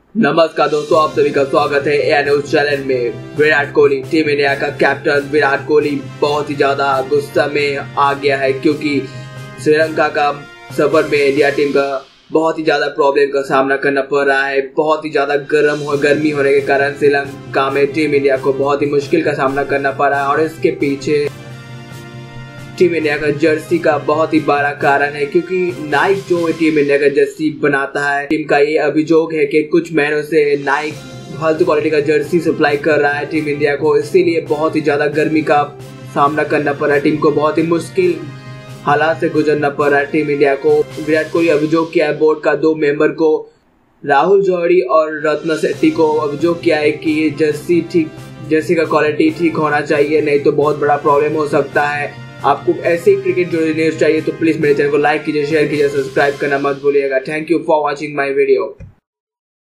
नमस्कार दोस्तों, आप सभी का स्वागत है एआई न्यूज चैनल में। विराट कोहली, टीम इंडिया का कैप्टन विराट कोहली बहुत ही ज्यादा गुस्सा में आ गया है क्योंकि श्रीलंका का सफर में इंडिया टीम का बहुत ही ज्यादा प्रॉब्लम का सामना करना पड़ रहा है। बहुत ही ज्यादा गर्मी होने के कारण श्रीलंका में टीम इंडिया को बहुत ही मुश्किल का सामना करना पड़ रहा है और इसके पीछे टीम इंडिया का जर्सी का बहुत ही बड़ा कारण है क्योंकि नाइक जो टीम इंडिया का जर्सी बनाता है, टीम का ये अभियोग है कि कुछ महीनों से नाइक फालतू क्वालिटी का जर्सी सप्लाई कर रहा है टीम इंडिया को। इसीलिए बहुत ही ज्यादा गर्मी का सामना करना पड़ रहा है, टीम को बहुत ही मुश्किल हालात से गुजरना पड़ रहा है टीम इंडिया को। विराट कोहली अभियोग किया है बोर्ड का 2 मेंबर को, राहुल जौहरी और रत्न शेट्टी को अभियोग किया है कि ये जर्सी का क्वालिटी ठीक होना चाहिए, नहीं तो बहुत बड़ा प्रॉब्लम हो सकता है। आपको ऐसे ही क्रिकेट जो न्यूज चाहिए तो प्लीज मेरे चैनल को लाइक कीजिए, शेयर कीजिए, सब्सक्राइब करना मत भूलिएगा। Thank you for watching my video.